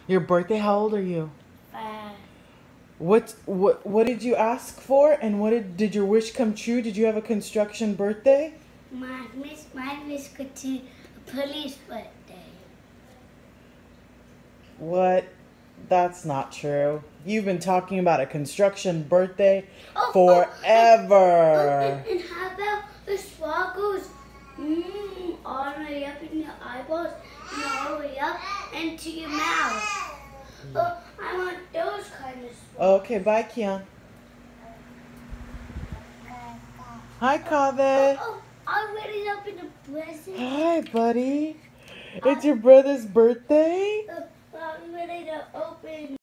Your birthday? How old are you? 5. What did you ask for? And did your wish come true? Did you have a construction birthday? My wish go to a police birthday. What? That's not true. You've been talking about a construction birthday Oh, forever. And how about the sparkles? All the way up in your eyeballs and all the way up into your mouth. Oh, I want those kind of sparkles. Okay, bye, Kian. Hi, Kaveh. Oh, I'm ready to open the present. Hi, buddy. It's your brother's birthday? I'm ready to open